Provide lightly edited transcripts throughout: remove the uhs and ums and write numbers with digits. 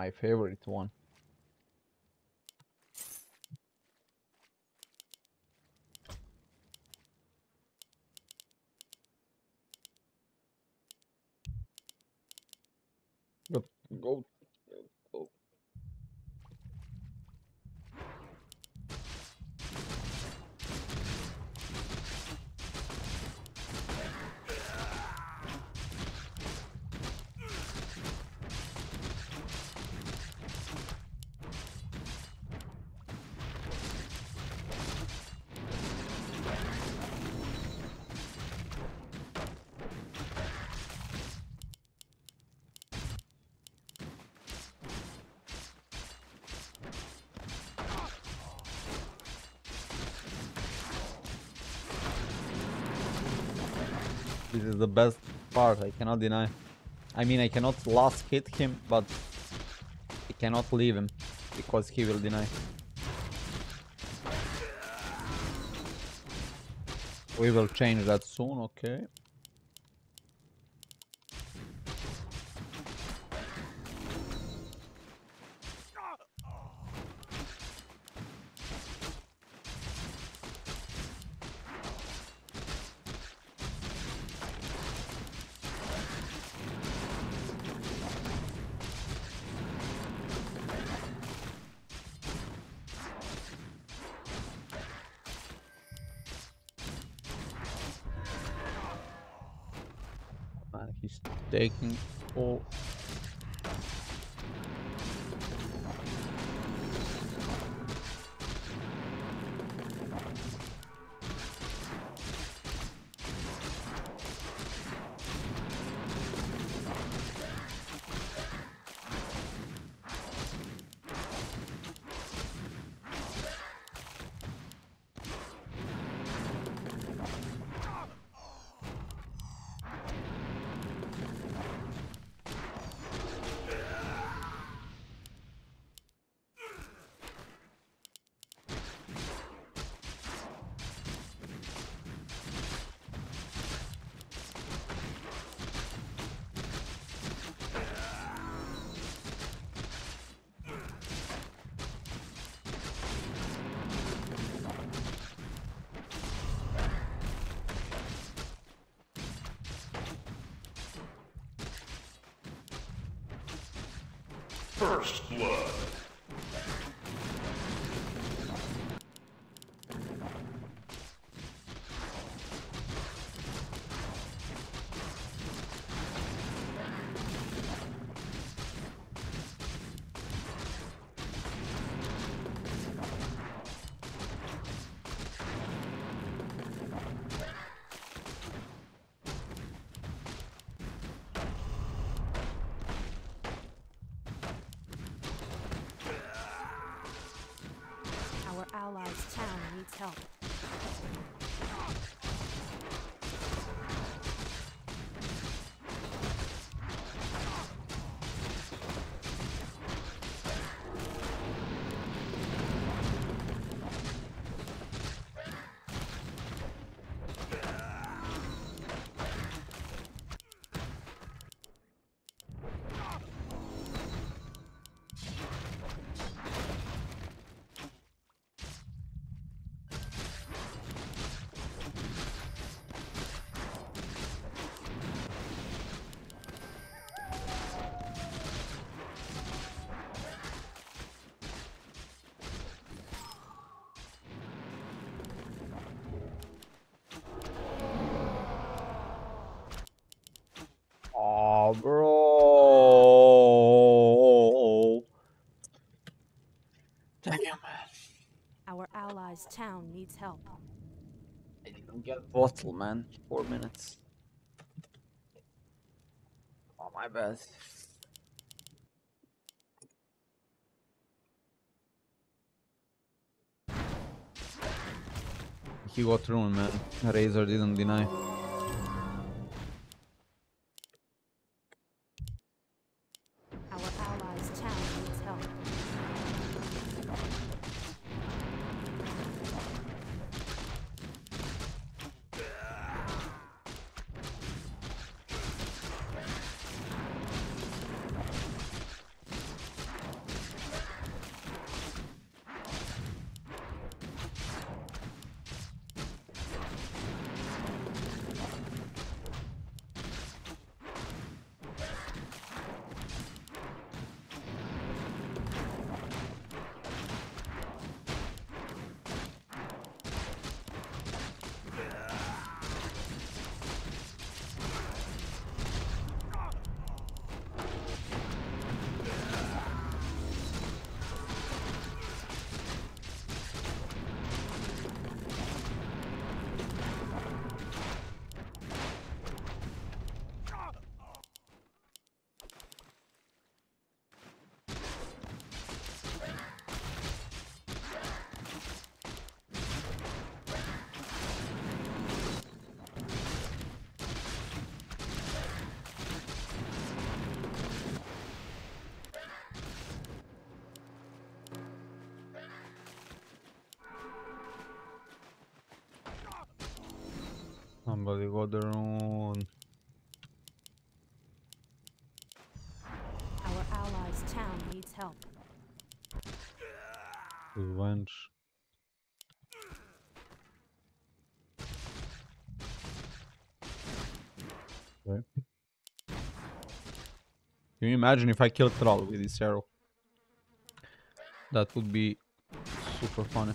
my favorite one. But go. Go. This is the best part, I cannot deny. I mean, I cannot last hit him, but I cannot leave him, because he will deny. We will change that soon, okay? Man, he's taking all. First blood. Our allies' town needs help. Oh, bro. Damn. Our allies' town needs help. I didn't get bottle, man. 4 minutes. Oh, my bad. He got ruined, man. Razor didn't deny. Our allies' town needs help. Somebody got their own. Our allies' town needs help. Revenge. Okay. Can you imagine if I kill Thrall with this arrow? That would be super funny.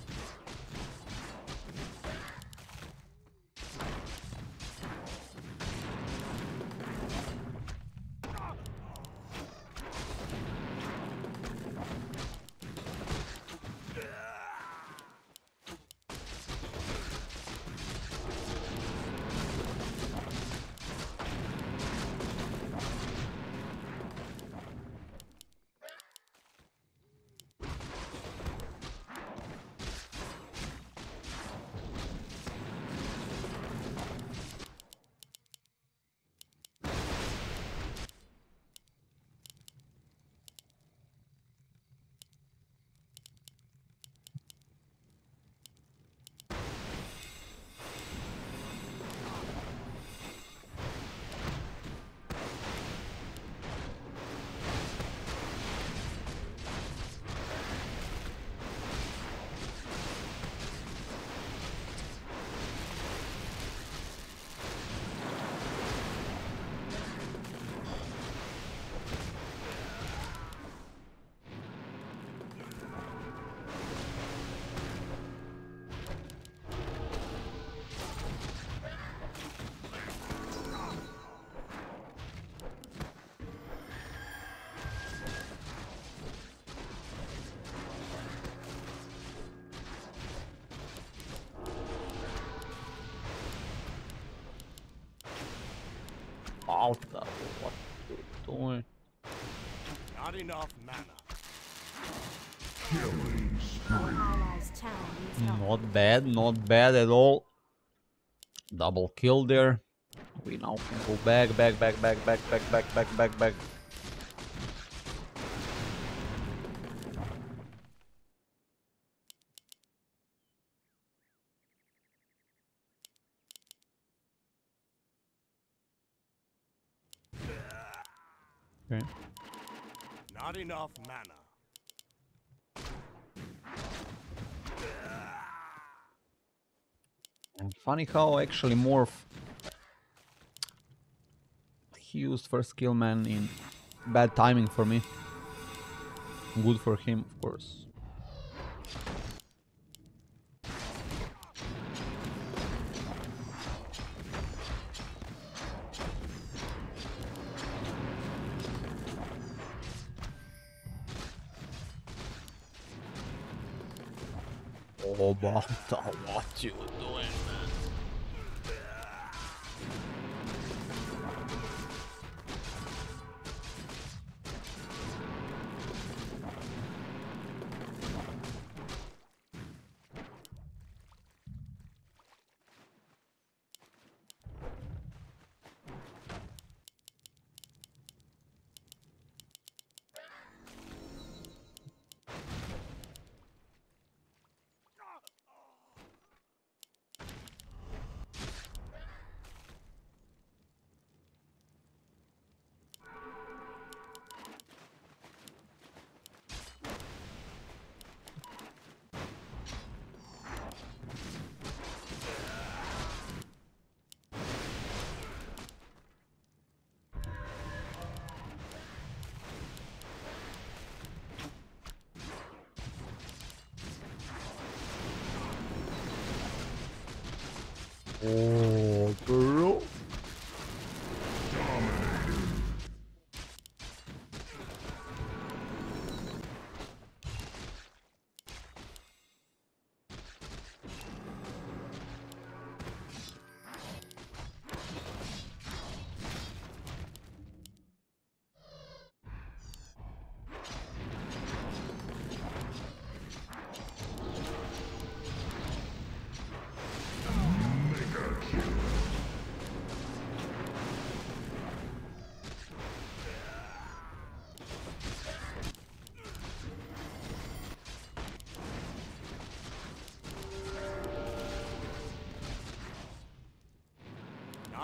Alta, what you doing? Not enough mana. Our allies' town needs help. Not bad at all. Double kill there. We now can go back. Okay. Not enough mana. And funny how actually Morph he used first kill man in bad timing for me. Good for him, of course. Oh, Balta, what you doing, man? Oh, bro.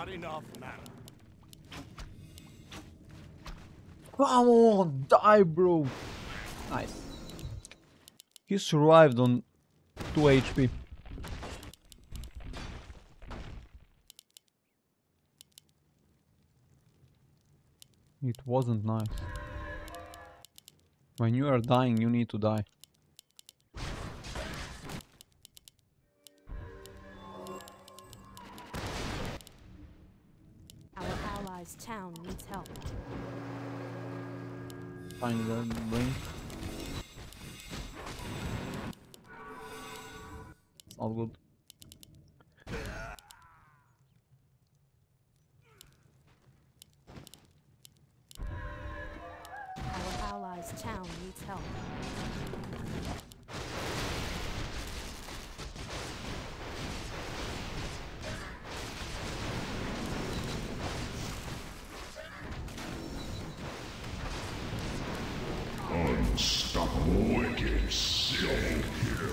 Not enough mana. Come on, die, bro. Nice. He survived on 2 HP. It wasn't nice. When you are dying, you need to die. Our allies' town needs help. Find the brain. It's all good. Our allies' town needs help. Unstoppable wicked silk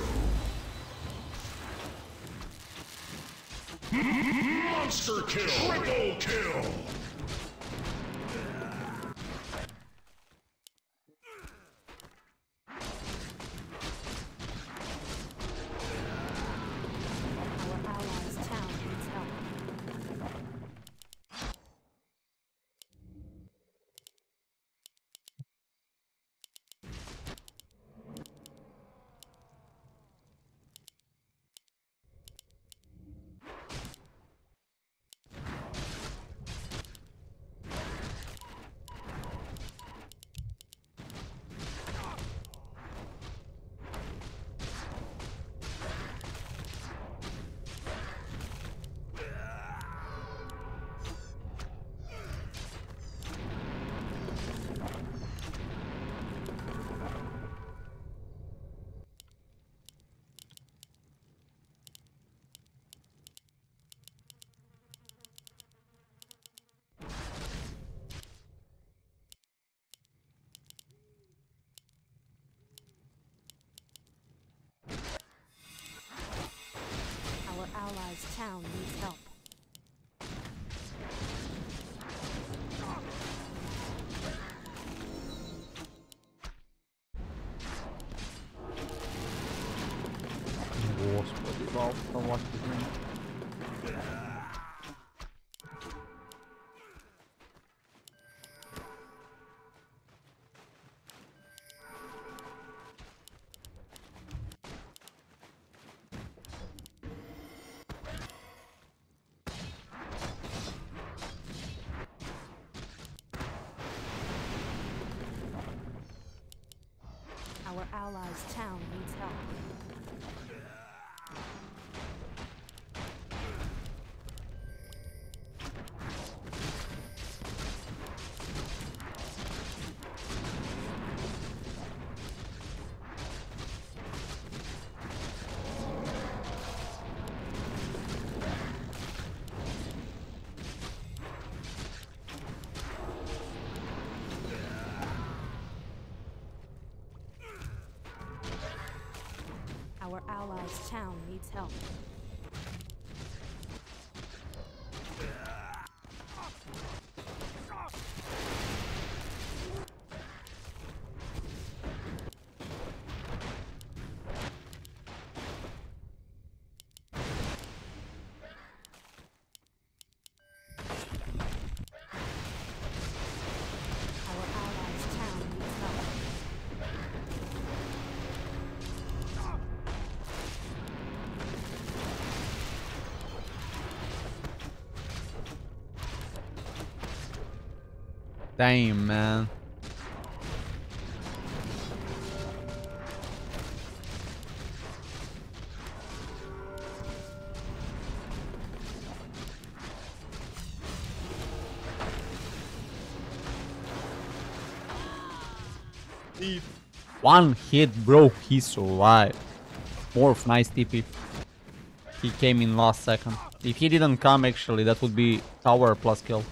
kill. Monster kill. Triple kill. Our allies' town needs help. Our allies' town needs help. Господи, Valve, what is name? Our allies' town needs help. Our allies' town needs help. Our allies' town needs help. Damn, man. One hit, bro. He survived. Morph, nice TP. He came in last second. If he didn't come, actually, that would be tower plus kill.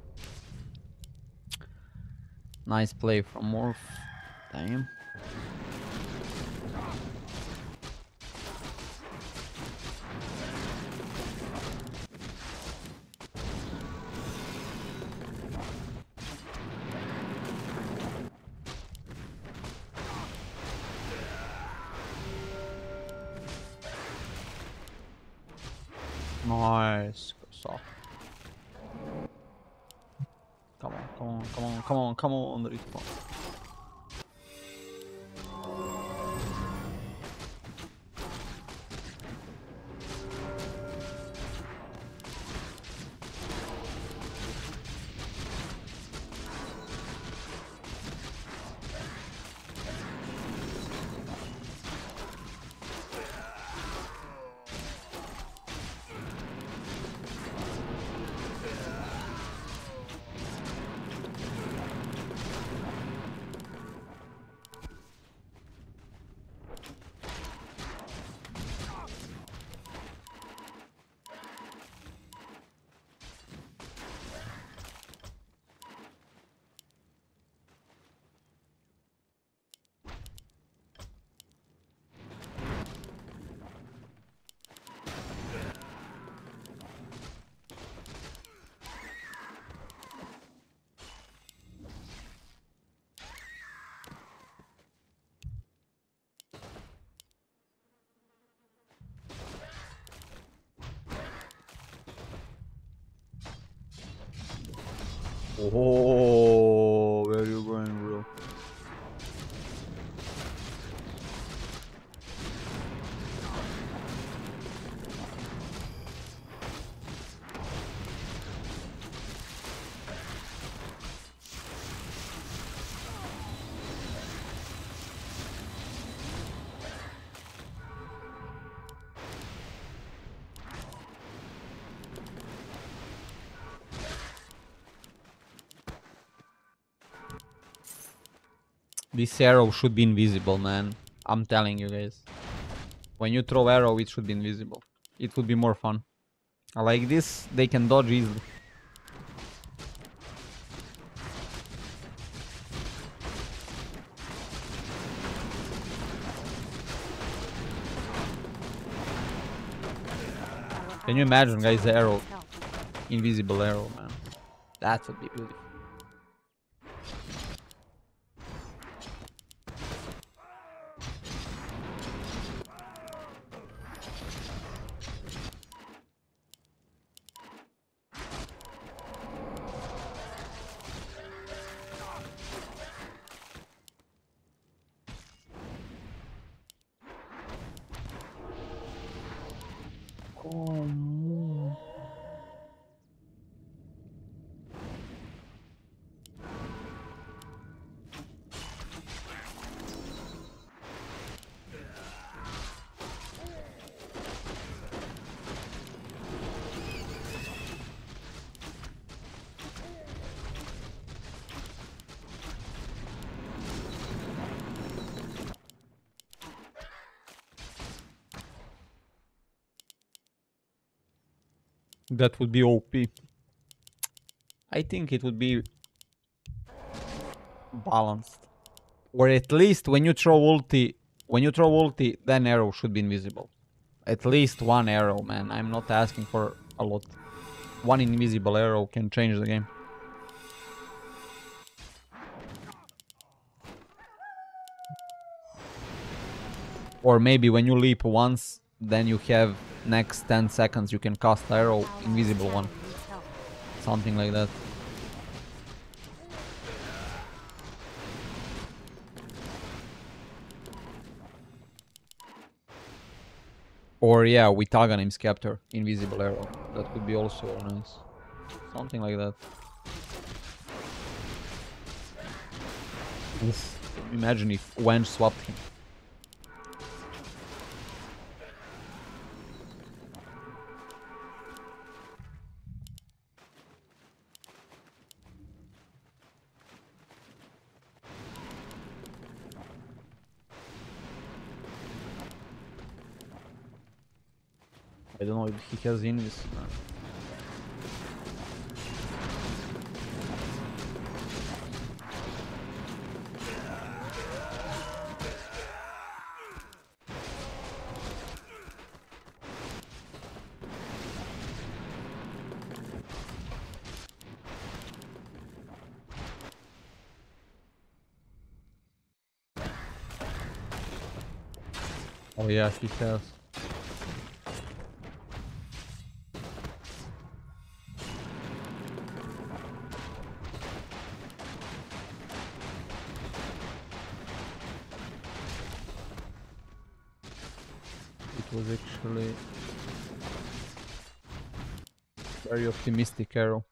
Nice play from Morph. Damn. Nice. Soft. Come on, come on, come on, come on, come on, respawn. Oh, where are you going, bro? This arrow should be invisible, man. I'm telling you guys. When you throw arrow, it should be invisible. It would be more fun. Like this, they can dodge easily. Can you imagine, guys, the arrow? Invisible arrow, man. That would be beautiful. That would be OP. I think it would be balanced. Or at least when you throw ulti, then arrow should be invisible. At least one arrow, man. I'm not asking for a lot. One invisible arrow can change the game. Or maybe when you leap once, then you have next 10 seconds you can cast arrow, invisible one. Something like that. Or yeah, with Aghanim's Scepter, invisible arrow. That would be also nice. Something like that. Oof. Imagine if Wench swapped him. I don't know if he has invis. Oh yeah, he has. was actually very optimistic arrow.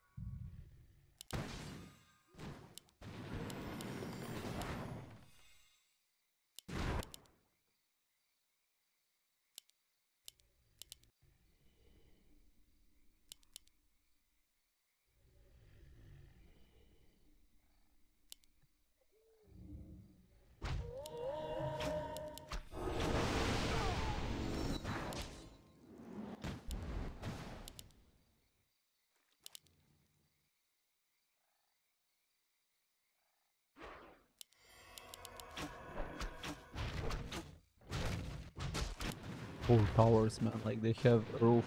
Full towers, man, like they have a roof.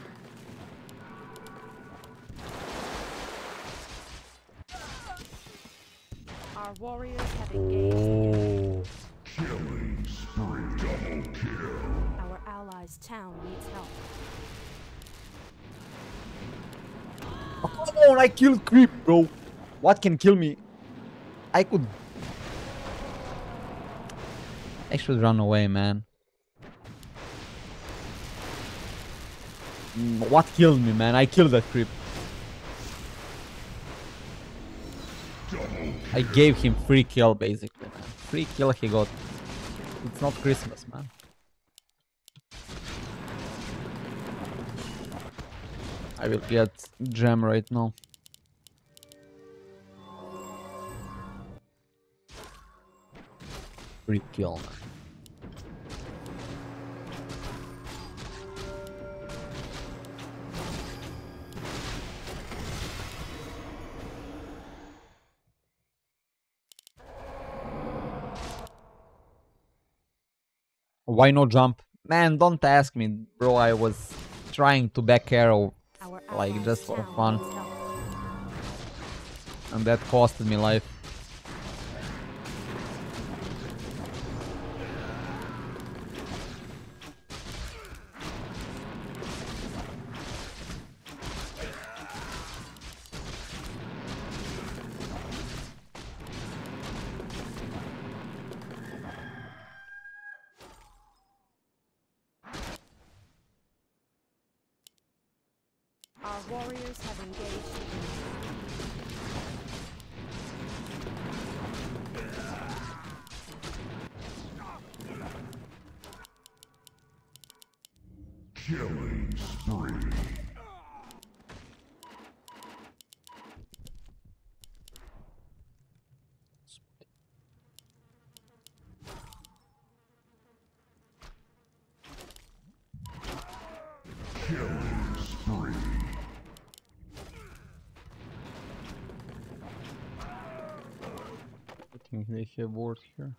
Our warriors have engaged the enemy. Killing spree. Double kill. Our allies' town needs help. Oh, come on, I killed creep, bro. What can kill me? I should run away, man. What killed me, man? I killed that creep. I gave him free kill, basically, man. Free kill he got. It's not Christmas, man. I will get gem right now. Free kill, man. Why no jump? Man, don't ask me, bro. I was trying to back arrow, Our like, allies' just for town fun. needs help. And that costed me life. Our warriors have engaged the enemy. Killing spree. Killing spree. I think they have ward here.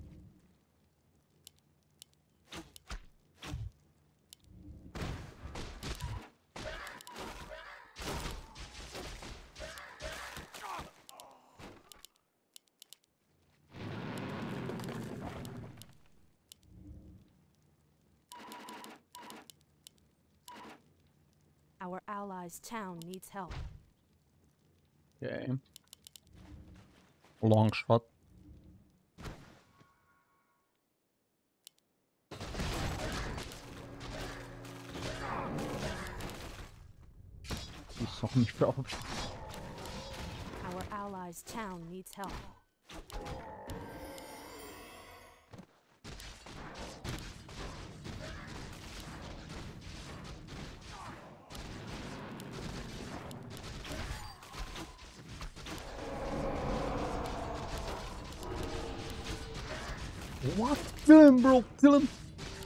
Our allies' town needs help. Okay. Long shot. You saw me probably. Our allies' town needs help. What? Kill him, bro! Kill him!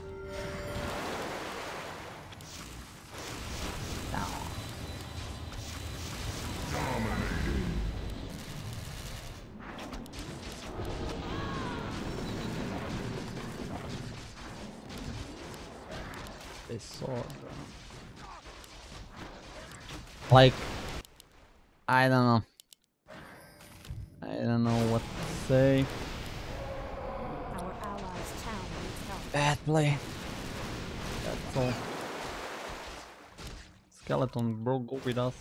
They saw it, bro. Like, I don't know. I don't know what to say. Our allies' town needs help. Bad play. That's all. Skeleton, bro, go with us.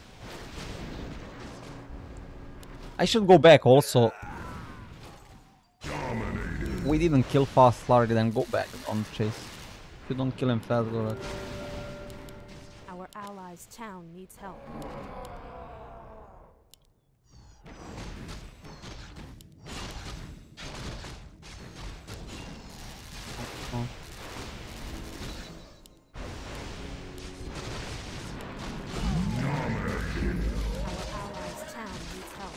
I should go back also. We didn't kill fast Larry, then go back on chase. If you don't kill him fast, Gorak. Our allies' town needs help. Oh. Our allies' town needs help.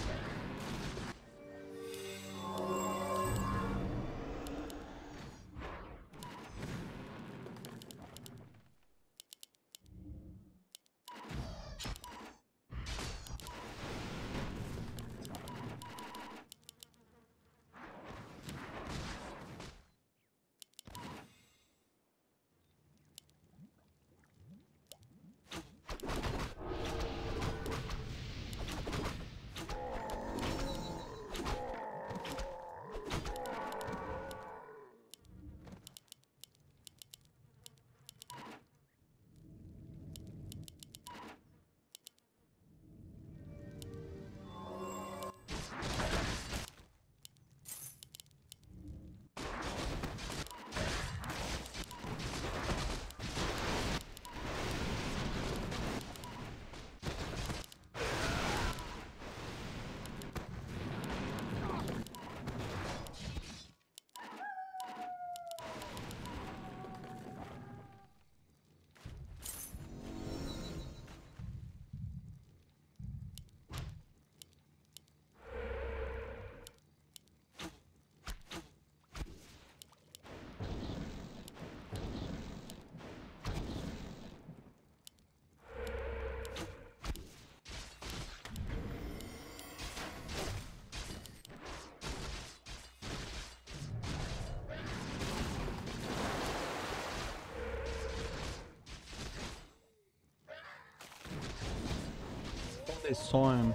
They saw him.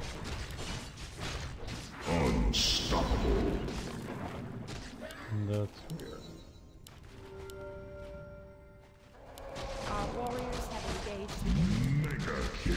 Unstoppable. That's weird. Our warriors have engaged the enemy. Mega kill.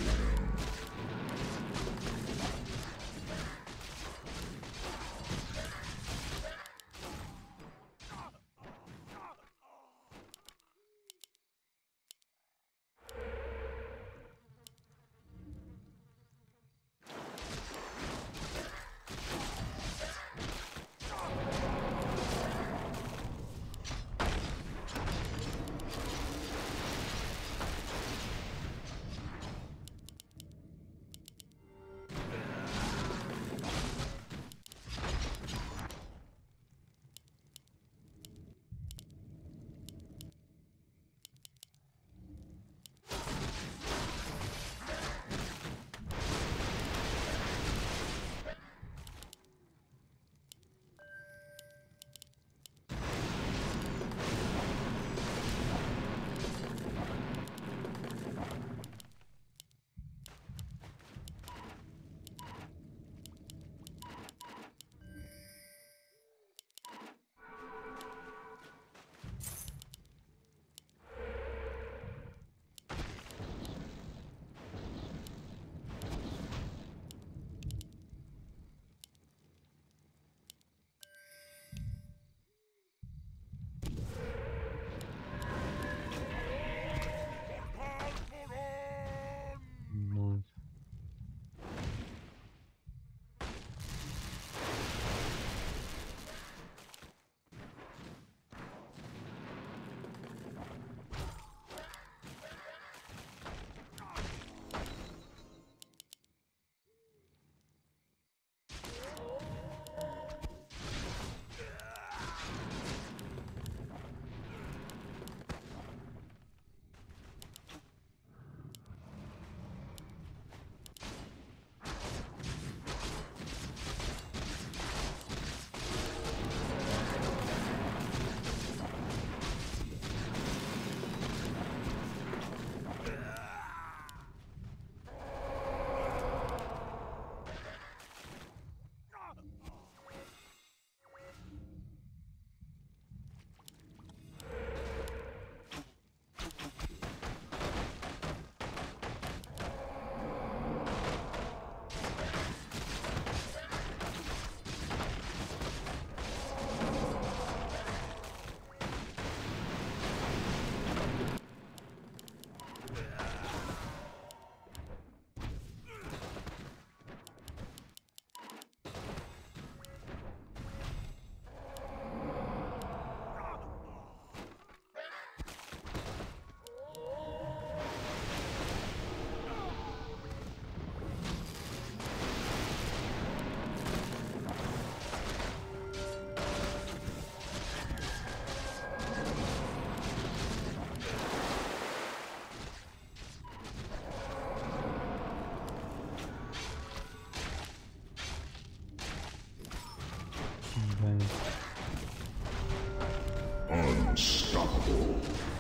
Unstoppable.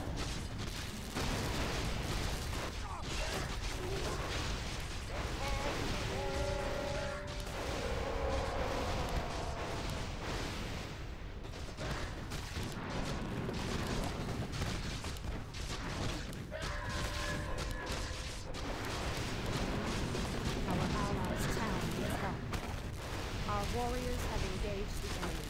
Our allies' town needs help. Our warriors have engaged the enemy.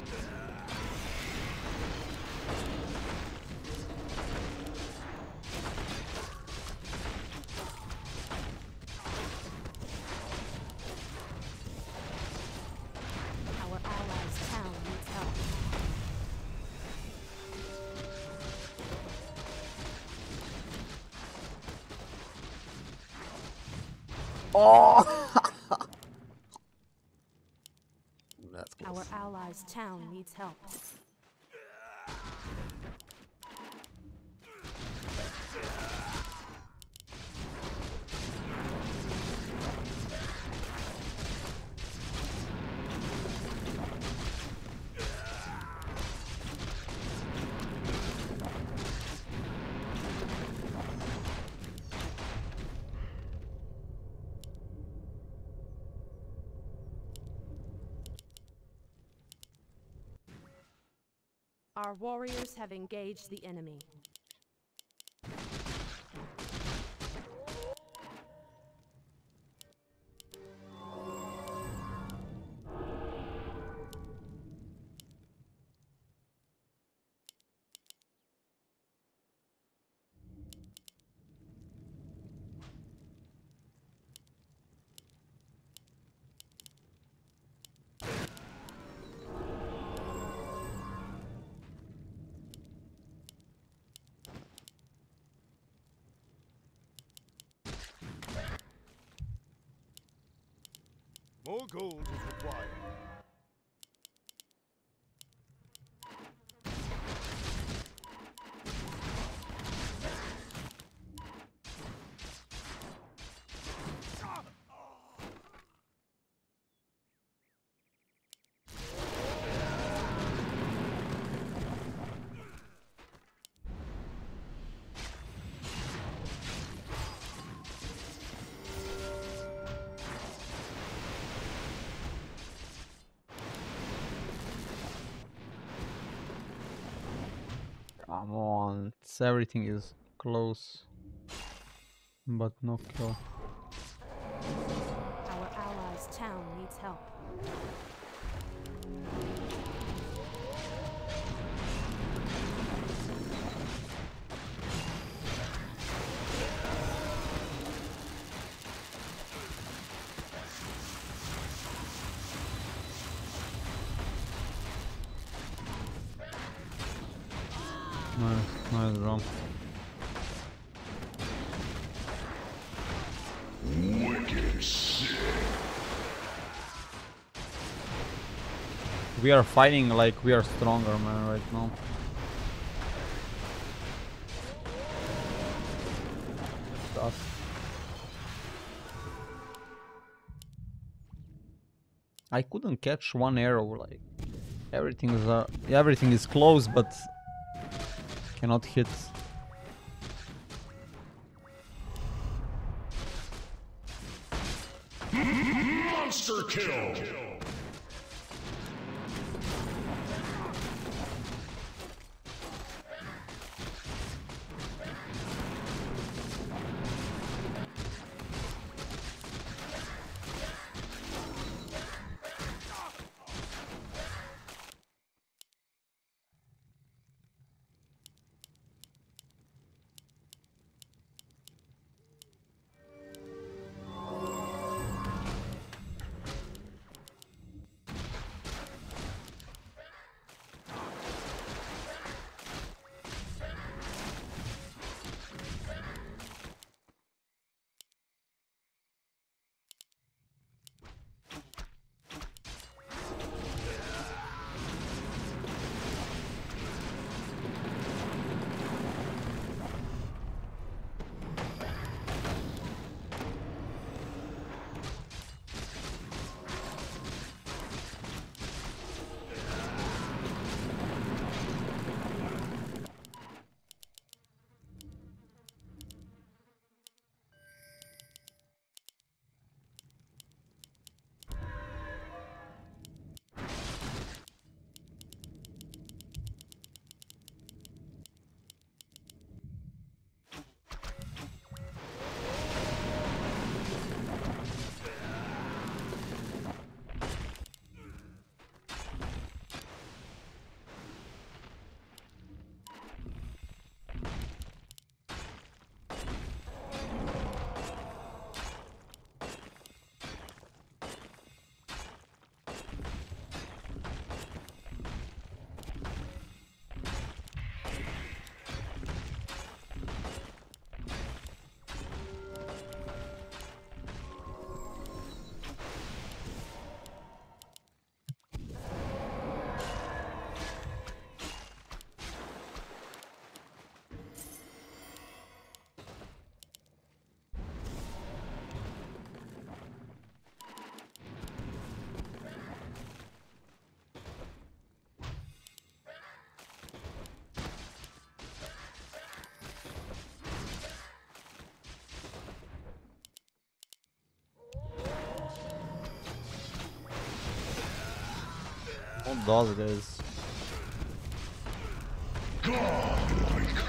Our allies' town needs help. Oh! That's close. Our allies' town needs help. Our warriors have engaged the enemy. More gold is required. Come on, everything is close, but no kill. Our allies' town needs help. Nice drum. Wicked sick. We are fighting like we are stronger, man, right now. Tough. I couldn't catch one arrow, like everything is close, but cannot hit. Monster kill. What does this? Godlike.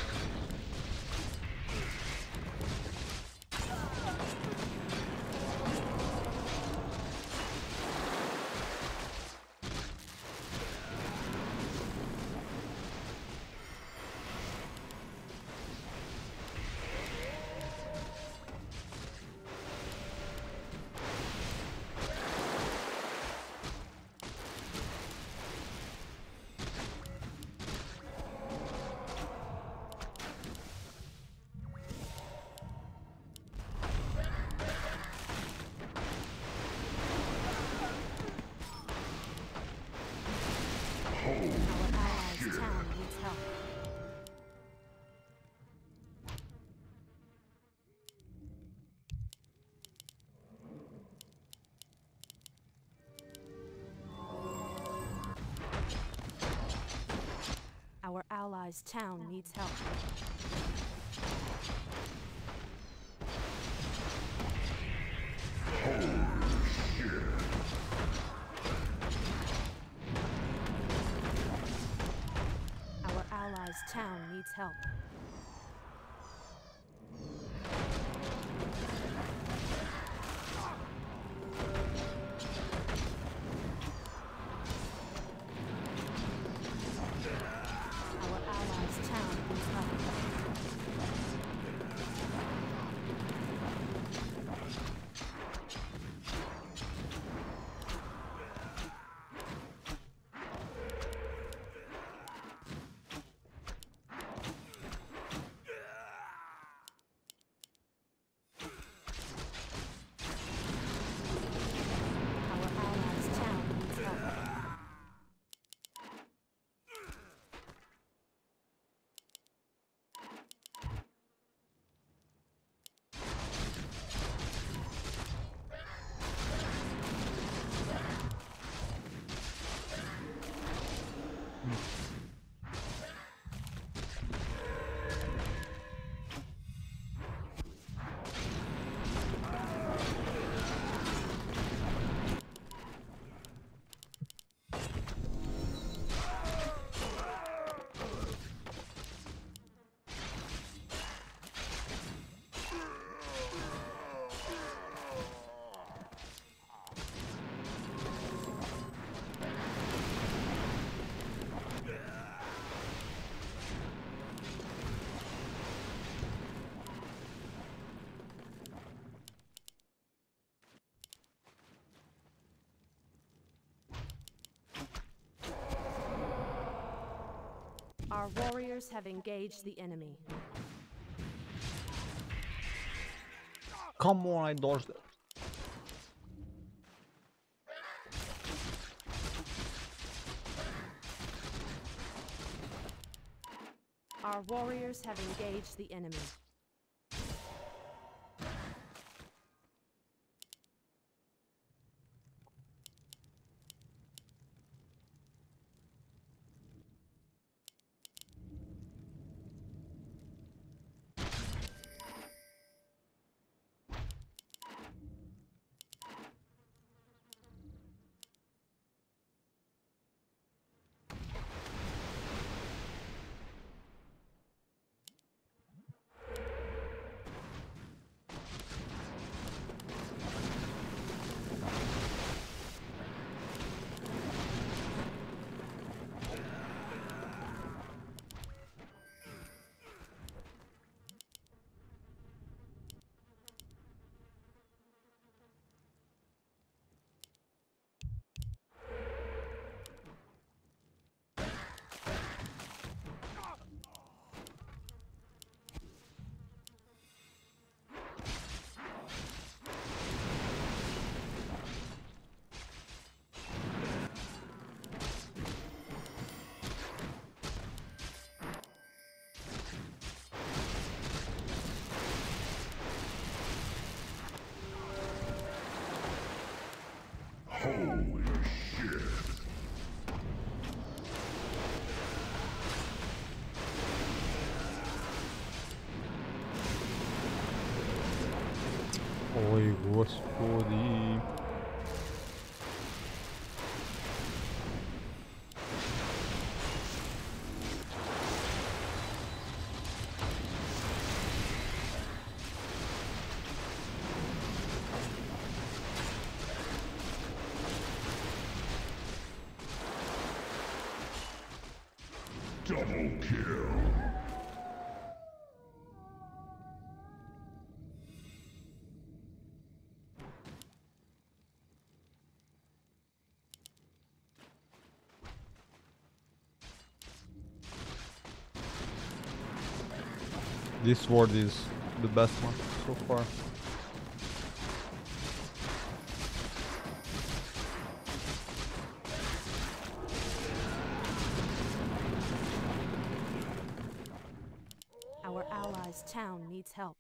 Our allies' town needs help. Our allies' town needs help. Our allies' town needs help. Our allies' town needs help. Our allies' town needs help. Our warriors have engaged the enemy. Come on, I dodged it. Our warriors have engaged the enemy. Holy shit. Ой, господи. Double kill. This sword is the best one so far. Our allies' town needs help.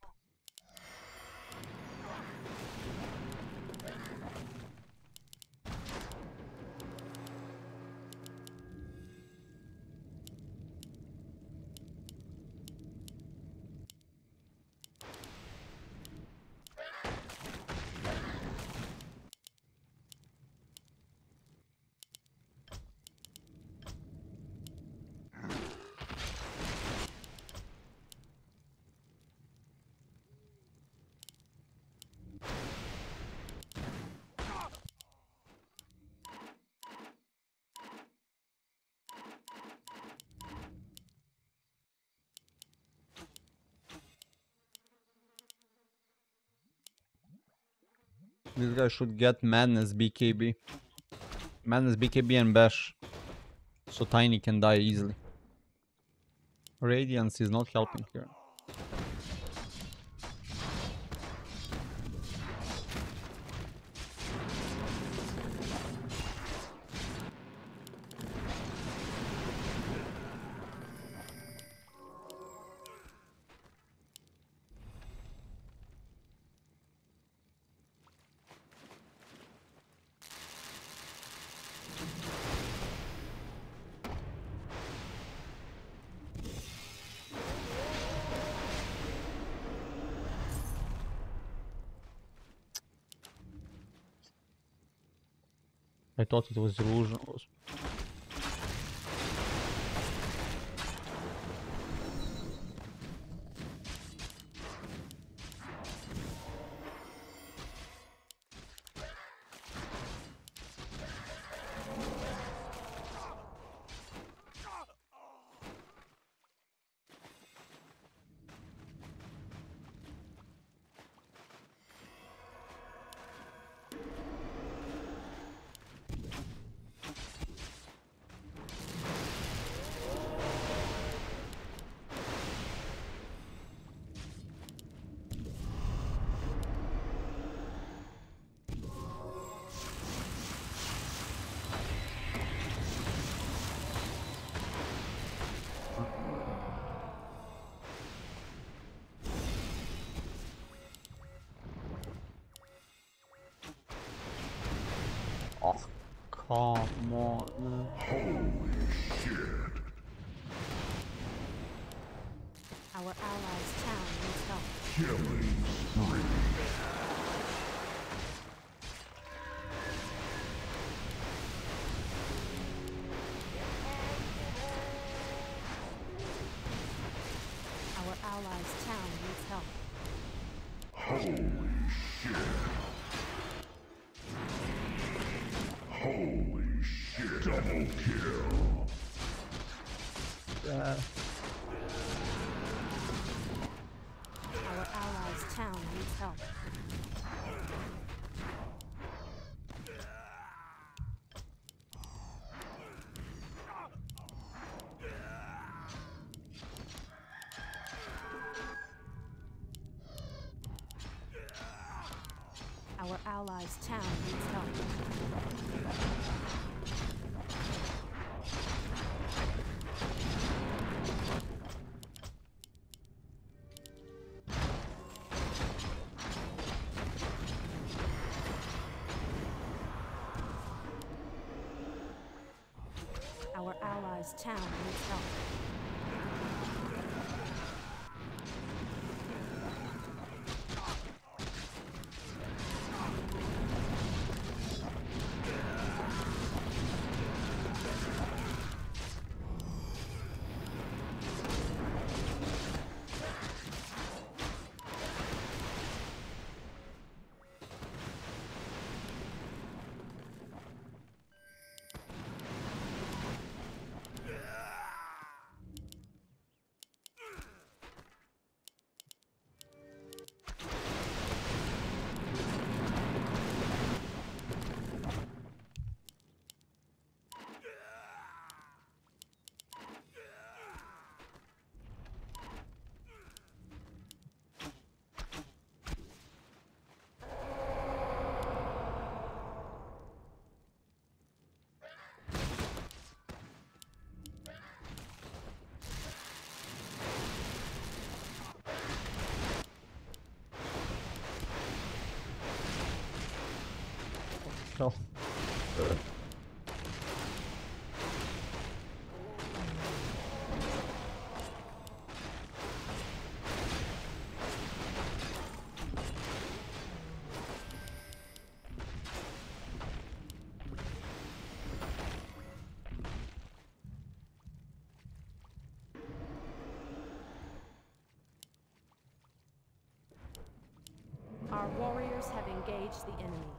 This guy should get Madness BKB. Madness BKB and Bash. So Tiny can die easily. Radiance is not helping here. I thought it was illusion. Oh, come on. Holy shit. Our allies' town needs help. Killing spree. Our allies' town needs help. Holy shit. Holy shit. Double kill. Our allies' town needs help. Our allies' town needs help. Our allies' town needs help. hell? Our warriors have engaged the enemy.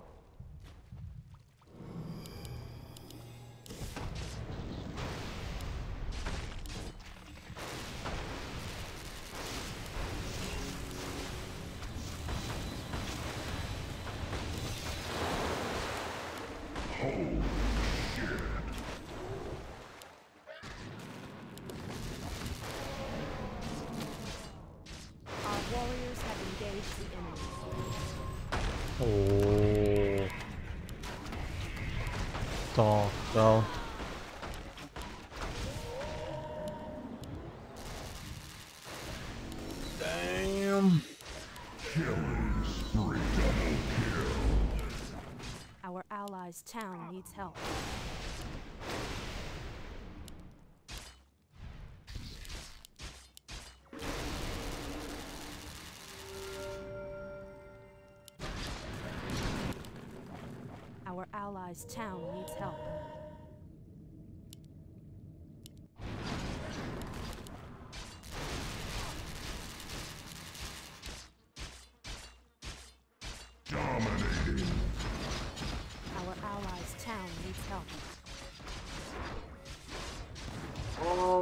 Our warriors have engaged the enemy. Oh. Talk, bro. Damn. Killing spree. Double kill. Our allies' town needs help. Our allies' town needs help. Dominating. Our allies' town needs help. Oh